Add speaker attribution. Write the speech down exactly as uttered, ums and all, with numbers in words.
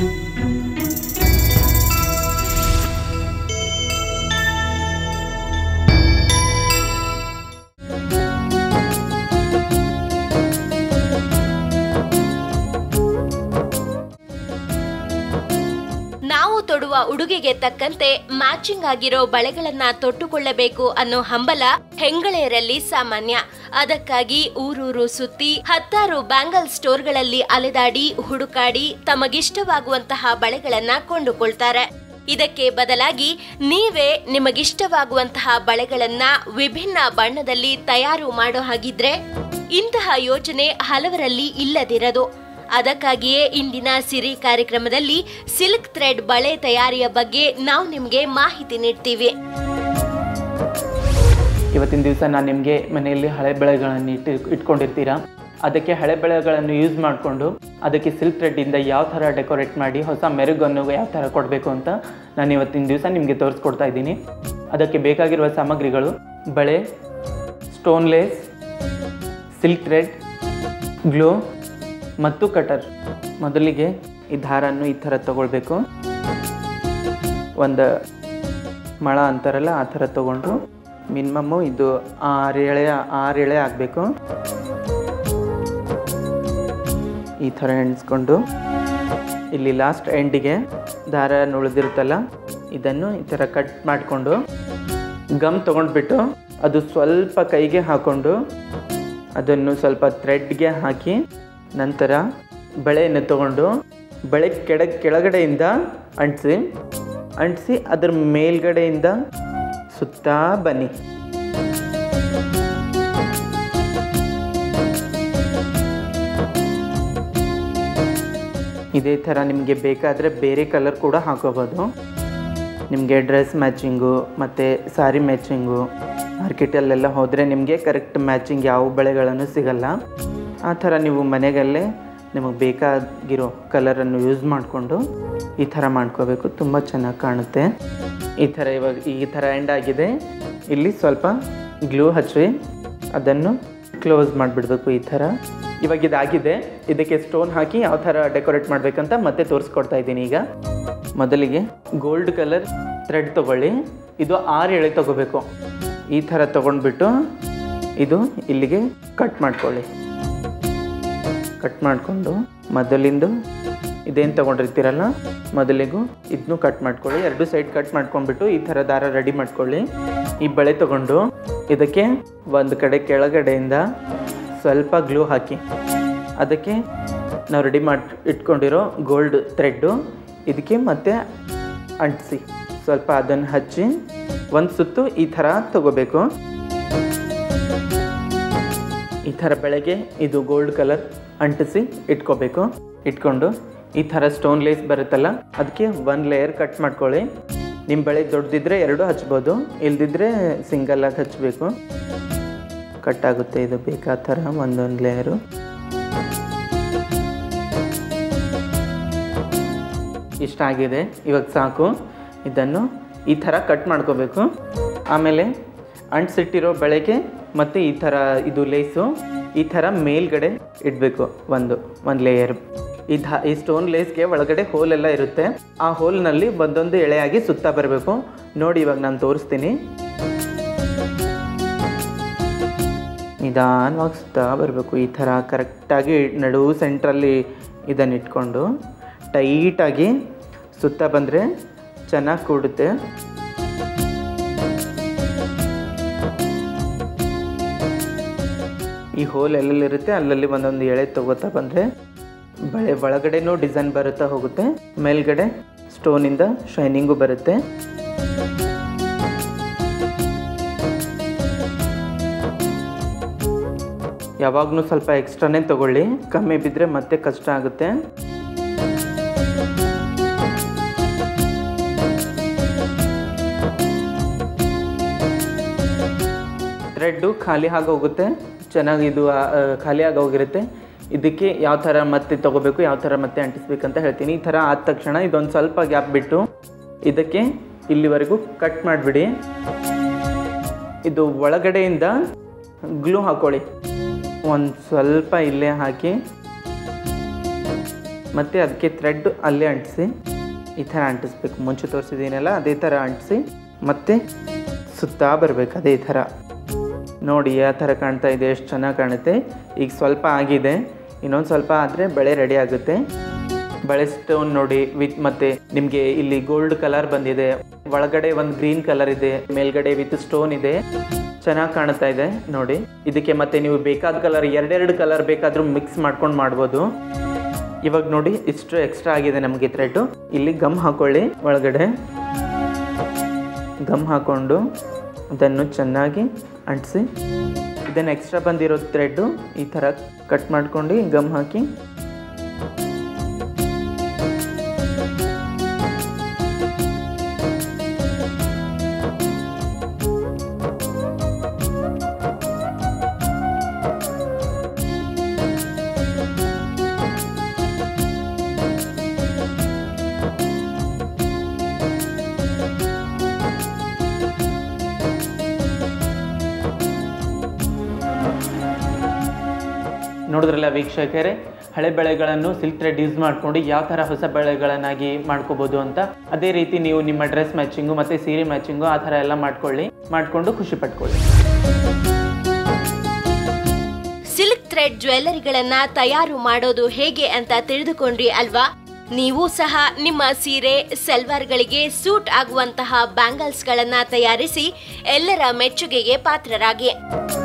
Speaker 1: ತೊಡುವ ಉಡುಗೆಗೆ ತಕ್ಕಂತೆ ಮ್ಯಾಚಿಂಗ್ ಆಗಿರೋ ಬಳೆಗಳನ್ನ ತೊಟ್ಟುಕೊಳ್ಳಬೇಕು ಅನ್ನೋ ಹಂಬಲ ಹೆಂಗಳೆಯರಲ್ಲಿ ಸಾಮಾನ್ಯ. ಅದಕ್ಕಾಗಿ ಊರೂರು ಸುತ್ತಿ ಹತ್ತಾರು ಬ್ಯಾಂಗಲ್ ಸ್ಟೋರ್ಗಳಲ್ಲಿ ಅಲೆದಾಡಿ ಹುಡುಕಾಡಿ ತಮಗಿಷ್ಟವಾಗುವಂತಹ ಬಳೆಗಳನ್ನ ಕೊಂಡುಕೊಳ್ತಾರೆ. ಇದಕ್ಕೆ ಬದಲಾಗಿ ನೀವೇ ನಿಮಗಿಷ್ಟವಾಗುವಂತಹ ಬಳೆಗಳನ್ನ ವಿಭಿನ್ನ ಬಣ್ಣದಲ್ಲಿ ತಯಾರು ಮಾಡೋ ಹಾಗಿದ್ರೆ ಇಂತಹ ಯೋಚನೆ ಹಲವರಲ್ಲಿ ಇಲ್ಲದಿರದು. ಅದಕ್ಕಾಗಿಯೇ ಇಂದಿನ ಸಿರಿ ಕಾರ್ಯಕ್ರಮದಲ್ಲಿ ಸಿಲ್ಕ್ ಥ್ರೆಡ್ ಬಳೆ ತಯಾರಿಯ ಬಗ್ಗೆ ನಾವು ನಿಮಗೆ ಮಾಹಿತಿ ನೀಡ್ತೀವಿ.
Speaker 2: ಇವತ್ತಿನ ದಿವಸ ನಾನು ನಿಮಗೆ ಮನೆಯಲ್ಲಿ ಹಳೆ ಬಳೆಗಳನ್ನು ಇಟ್ಟು ಇಟ್ಕೊಂಡಿರ್ತೀರಾ, ಅದಕ್ಕೆ ಹಳೆ ಬಳೆಗಳನ್ನು ಯೂಸ್ ಮಾಡಿಕೊಂಡು ಅದಕ್ಕೆ ಸಿಲ್ಕ್ ಥ್ರೆಡ್ಡಿಂದ ಯಾವ ಥರ ಡೆಕೋರೇಟ್ ಮಾಡಿ ಹೊಸ ಮೆರುಗನ್ನು ಯಾವ ಥರ ಕೊಡಬೇಕು ಅಂತ ನಾನು ಇವತ್ತಿನ ದಿವಸ ನಿಮಗೆ ತೋರಿಸ್ಕೊಡ್ತಾ ಇದ್ದೀನಿ. ಅದಕ್ಕೆ ಬೇಕಾಗಿರುವ ಸಾಮಗ್ರಿಗಳು ಬಳೆ, stone lace, silk thread, glue ಮತ್ತು ಕಟರ್. ಮೊದಲಿಗೆ ಈ ದಾರನ್ನು ಈ ಥರ ತಗೊಳ್ಬೇಕು. ಒಂದು ಮೊಳ ಅಂತಾರಲ್ಲ ಆ ಥರ ತಗೊಂಡು ಮಿನಿಮಮ್ಮು ಇದು ಆರು ಎಳೆ ಆರು ಎಳೆ ಆಗಬೇಕು. ಈ ಥರ ಎಣಿಸ್ಕೊಂಡು ಇಲ್ಲಿ ಲಾಸ್ಟ್ ಎಂಡಿಗೆ ದಾರ ಉಳಿದಿರುತ್ತಲ್ಲ ಇದನ್ನು ಈ ಥರ ಕಟ್ ಮಾಡಿಕೊಂಡು ಗಮ್ ತೊಗೊಂಡ್ಬಿಟ್ಟು ಅದು ಸ್ವಲ್ಪ ಕೈಗೆ ಹಾಕ್ಕೊಂಡು ಅದನ್ನು ಸ್ವಲ್ಪ ಥ್ರೆಡ್ಗೆ ಹಾಕಿ ನಂತರ ಬಳೆಯನ್ನು ತಗೊಂಡು ಬಳೆ ಕೆಳ ಕೆಳಗಡೆಯಿಂದ ಅಂಟಿಸಿ ಅಂಟಿಸಿ ಅದರ ಮೇಲ್ಗಡೆಯಿಂದ ಸುತ್ತಾ ಬನ್ನಿ. ಇದೇ ಥರ ನಿಮಗೆ ಬೇಕಾದರೆ ಬೇರೆ ಕಲರ್ ಕೂಡ ಹಾಕೋಬೋದು. ನಿಮಗೆ ಡ್ರೆಸ್ ಮ್ಯಾಚಿಂಗು ಮತ್ತು ಸಾರಿ ಮ್ಯಾಚಿಂಗು ಮಾರ್ಕೆಟಲ್ಲೆಲ್ಲ ಹೋದರೆ ನಿಮಗೆ ಕರೆಕ್ಟ್ ಮ್ಯಾಚಿಂಗ್ ಯಾವ ಬಳೆಗಳನ್ನು ಸಿಗಲ್ಲ. ಆ ಥರ ನೀವು ಮನೆಯಲ್ಲೇ ನಿಮಗೆ ಬೇಕಾಗಿರೋ ಕಲರನ್ನು ಯೂಸ್ ಮಾಡಿಕೊಂಡು ಈ ಥರ ಮಾಡ್ಕೋಬೇಕು. ತುಂಬ ಚೆನ್ನಾಗಿ ಕಾಣುತ್ತೆ. ಈ ಥರ ಇವಾಗ ಈ ಥರ ಎಂಡ್ ಆಗಿದೆ. ಇಲ್ಲಿ ಸ್ವಲ್ಪ ಗ್ಲೂ ಹಚ್ಚಿ ಅದನ್ನು ಕ್ಲೋಸ್ ಮಾಡಿಬಿಡ್ಬೇಕು ಈ ಥರ. ಇವಾಗ ಇದಾಗಿದೆ. ಇದಕ್ಕೆ ಸ್ಟೋನ್ ಹಾಕಿ ಯಾವ ಥರ ಡೆಕೋರೇಟ್ ಮಾಡಬೇಕಂತ ಮತ್ತೆ ತೋರಿಸ್ಕೊಡ್ತಾ ಇದ್ದೀನಿ. ಈಗ ಮೊದಲಿಗೆ ಗೋಲ್ಡ್ ಕಲರ್ ಥ್ರೆಡ್ ತೊಗೊಳ್ಳಿ. ಇದು ಆರು ಎಳೆ ತೊಗೋಬೇಕು. ಈ ಥರ ತೊಗೊಂಡ್ಬಿಟ್ಟು ಇದು ಇಲ್ಲಿಗೆ ಕಟ್ ಮಾಡ್ಕೊಳ್ಳಿ. ಕಟ್ ಮಾಡಿಕೊಂಡು ಮೊದಲಿಂದು ಇದೇನು ತೊಗೊಂಡಿರ್ತೀರಲ್ಲ ಮೊದಲಿಗೂ ಇದನ್ನು ಕಟ್ ಮಾಡ್ಕೊಳ್ಳಿ. ಎರಡು ಸೈಡ್ ಕಟ್ ಮಾಡ್ಕೊಂಡ್ಬಿಟ್ಟು ಈ ಥರ ದಾರ ರೆಡಿ ಮಾಡ್ಕೊಳ್ಳಿ. ಈ ಬಳೆ ತೊಗೊಂಡು ಇದಕ್ಕೆ ಒಂದು ಕಡೆ ಕೆಳಗಡೆಯಿಂದ ಸ್ವಲ್ಪ ಗ್ಲೂ ಹಾಕಿ ಅದಕ್ಕೆ ನಾವು ರೆಡಿ ಮಾಡಿ ಇಟ್ಕೊಂಡಿರೋ ಗೋಲ್ಡ್ ಥ್ರೆಡ್ಡು ಇದಕ್ಕೆ ಮತ್ತೆ ಅಂಟಿಸಿ ಸ್ವಲ್ಪ ಅದನ್ನು ಹಚ್ಚಿ ಒಂದು ಸುತ್ತು ಈ ಥರ ತಗೋಬೇಕು. ಈ ಥರ ಬೆಳಗ್ಗೆ ಇದು ಗೋಲ್ಡ್ ಕಲರ್ ಅಂಟಿಸಿ ಇಟ್ಕೋಬೇಕು. ಇಟ್ಕೊಂಡು ಈ ಥರ ಸ್ಟೋನ್ ಲೇಸ್ ಬರುತ್ತಲ್ಲ ಅದಕ್ಕೆ ಒಂದು ಲೇಯರ್ ಕಟ್ ಮಾಡ್ಕೊಳ್ಳಿ. ನಿಮ್ಮ ಬಳೆ ದೊಡ್ಡದಿದ್ದರೆ ಎರಡು ಹಚ್ಬೋದು, ಇಲ್ದಿದ್ರೆ ಸಿಂಗಲ್ಲಾಗಿ ಹಚ್ಚಬೇಕು. ಕಟ್ ಆಗುತ್ತೆ ಇದು ಬೇಕಾದ ಥರ ಒಂದೊಂದು ಲೇಯರು. ಇಷ್ಟ ಆಗಿದೆ. ಇವಾಗ ಸಾಕು. ಇದನ್ನು ಈ ಥರ ಕಟ್ ಮಾಡ್ಕೋಬೇಕು. ಆಮೇಲೆ ಅಂಟಿಸಿಟ್ಟಿರೋ ಬಳೆಗೆ ಮತ್ತು ಈ ಥರ ಇದು ಲೇಸು ಈ ಥರ ಮೇಲ್ಗಡೆ ಇಡಬೇಕು. ಒಂದು ಒಂದು ಲೇಯರ್ ಈ ಧ ಈ ಸ್ಟೋನ್ ಲೇಸ್ಗೆ ಒಳಗಡೆ ಹೋಲೆಲ್ಲ ಇರುತ್ತೆ. ಆ ಹೋಲ್ನಲ್ಲಿ ಒಂದೊಂದು ಎಳೆಯಾಗಿ ಸುತ್ತಾ ಬರಬೇಕು. ನೋಡಿ ಇವಾಗ ನಾನು ತೋರಿಸ್ತೀನಿ. ನಿಧಾನವಾಗಿ ಸುತ್ತಾ ಬರಬೇಕು. ಈ ಥರ ಕರೆಕ್ಟಾಗಿ ನಡುವು ಸೆಂಟ್ರಲ್ಲಿ ಇದನ್ನು ಇಟ್ಕೊಂಡು ಟೈಟಾಗಿ ಸುತ್ತಾ ಬಂದರೆ ಚೆನ್ನಾಗಿ ಕೂಡುತ್ತೆ. ಈ ಹೋಲ್ ಎಲ್ಲೆಲ್ಲಿರುತ್ತೆ ಅಲ್ಲಲ್ಲಿ ಒಂದೊಂದು ಎಳೆ ತಗೋತಾ ಬಂದರೆ ಬಳೆ ಒಳಗಡೆನೂ ಡಿಸೈನ್ ಬರುತ್ತಾ ಹೋಗುತ್ತೆ. ಮೇಲ್ಗಡೆ ಸ್ಟೋನಿಂದ ಶೈನಿಂಗು ಬರುತ್ತೆ. ಯಾವಾಗಲೂ ಸ್ವಲ್ಪ ಎಕ್ಸ್ಟ್ರಾನೇ ತಗೊಳ್ಳಿ. ಕಮ್ಮಿ ಬಿದ್ದರೆ ಮತ್ತೆ ಕಷ್ಟ ಆಗುತ್ತೆ. ಥ್ರೆಡ್ಡು ಖಾಲಿ ಆಗಿ ಹೋಗುತ್ತೆ. ಚೆನ್ನಾಗಿ ಇದು ಖಾಲಿಯಾಗಿ ಹೋಗಿರುತ್ತೆ. ಇದಕ್ಕೆ ಯಾವ ಥರ ಮತ್ತೆ ತೊಗೋಬೇಕು, ಯಾವ ಥರ ಮತ್ತೆ ಅಂಟಿಸ್ಬೇಕಂತ ಹೇಳ್ತೀನಿ. ಈ ಥರ ಆದ ತಕ್ಷಣ ಇದೊಂದು ಸ್ವಲ್ಪ ಗ್ಯಾಪ್ ಬಿಟ್ಟು ಇದಕ್ಕೆ ಇಲ್ಲಿವರೆಗೂ ಕಟ್ ಮಾಡಿಬಿಡಿ. ಇದು ಒಳಗಡೆಯಿಂದ ಗ್ಲೂ ಹಾಕ್ಕೊಳ್ಳಿ. ಒಂದು ಸ್ವಲ್ಪ ಇಲ್ಲೇ ಹಾಕಿ ಮತ್ತು ಅದಕ್ಕೆ ಥ್ರೆಡ್ ಅಲ್ಲೇ ಅಂಟಿಸಿ ಈ ಥರ ಅಂಟಿಸ್ಬೇಕು. ಮುಂಚೆ ತೋರಿಸಿದ್ದೀನಲ್ಲ ಅದೇ ಥರ ಅಂಟಿಸಿ ಮತ್ತು ಸುತ್ತಾ ಬರಬೇಕು ಅದೇ ಥರ. ನೋಡಿ ಯಾವ ಥರ ಕಾಣ್ತಾ ಇದೆ, ಎಷ್ಟು ಚೆನ್ನಾಗಿ ಕಾಣುತ್ತೆ. ಈಗ ಸ್ವಲ್ಪ ಆಗಿದೆ, ಇನ್ನೊಂದು ಸ್ವಲ್ಪ ಆದರೆ ಬಳೆ ರೆಡಿ ಆಗುತ್ತೆ. ಬಳೆ ಸ್ಟೋನ್ ನೋಡಿ ವಿತ್ ಮತ್ತು ನಿಮಗೆ ಇಲ್ಲಿ ಗೋಲ್ಡ್ ಕಲರ್ ಬಂದಿದೆ, ಒಳಗಡೆ ಒಂದು ಗ್ರೀನ್ ಕಲರ್ ಇದೆ, ಮೇಲ್ಗಡೆ ವಿತ್ ಸ್ಟೋನ್ ಇದೆ, ಚೆನ್ನಾಗಿ ಕಾಣ್ತಾ ಇದೆ ನೋಡಿ. ಇದಕ್ಕೆ ಮತ್ತೆ ನೀವು ಬೇಕಾದ ಕಲರ್ ಎರಡೆರಡು ಕಲರ್ ಬೇಕಾದರೂ ಮಿಕ್ಸ್ ಮಾಡ್ಕೊಂಡು ಮಾಡ್ಬೋದು. ಇವಾಗ ನೋಡಿ ಇಷ್ಟು ಎಕ್ಸ್ಟ್ರಾ ಆಗಿದೆ ನಮಗೆ ಥ್ರೆಡ್ಡು. ಇಲ್ಲಿ ಗಮ್ ಹಾಕೊಳ್ಳಿ, ಒಳಗಡೆ ಗಮ್ ಹಾಕ್ಕೊಂಡು ಅದನ್ನು ಚೆನ್ನಾಗಿ ಅಂಟಿಸಿ. ಇದನ್ನು ಎಕ್ಸ್ಟ್ರಾ ಬಂದಿರೋ ಥ್ರೆಡ್ಡು ಈ ಥರ ಕಟ್ ಮಾಡ್ಕೊಂಡು ಗಮ್ ಹಾಕಿ ನೋಡಿದ್ರಲ್ಲ ವೀಕ್ಷಕರೇ, ಹಳೆ ಬಳೆಗಳನ್ನು ಸಿಲ್ಕ್ ಥ್ರೆಡ್ ಯೂಸ್ ಮಾಡಿಕೊಂಡು ಯಾವ ಥರ ಹೊಸ ಬಳೆಗಳನ್ನಾಗಿ ಮಾಡ್ಕೋಬೋದು ಅಂತ. ಅದೇ ರೀತಿ ನೀವು ನಿಮ್ಮ ಡ್ರೆಸ್ ಮ್ಯಾಚಿಂಗು ಮತ್ತು ಸೀರೆ ಮ್ಯಾಚಿಂಗು ಆ ಥರ ಎಲ್ಲ ಮಾಡ್ಕೊಳ್ಳಿ, ಮಾಡಿಕೊಂಡು ಖುಷಿ ಪಟ್ಕೊಳ್ಳಿ.
Speaker 1: ಸಿಲ್ಕ್ ಥ್ರೆಡ್ ಜ್ಯುವೆಲ್ಲರಿಗಳನ್ನ ತಯಾರು ಮಾಡೋದು ಹೇಗೆ ಅಂತ ತಿಳಿದುಕೊಂಡ್ರಿ ಅಲ್ವಾ? ನೀವು ಸಹ ನಿಮ್ಮ ಸೀರೆ ಸಲ್ವಾರ್ಗಳಿಗೆ ಸೂಟ್ ಆಗುವಂತಹ ಬ್ಯಾಂಗಲ್ಸ್ಗಳನ್ನ ತಯಾರಿಸಿ ಎಲ್ಲರ ಮೆಚ್ಚುಗೆಗೆ ಪಾತ್ರರಾಗಿ.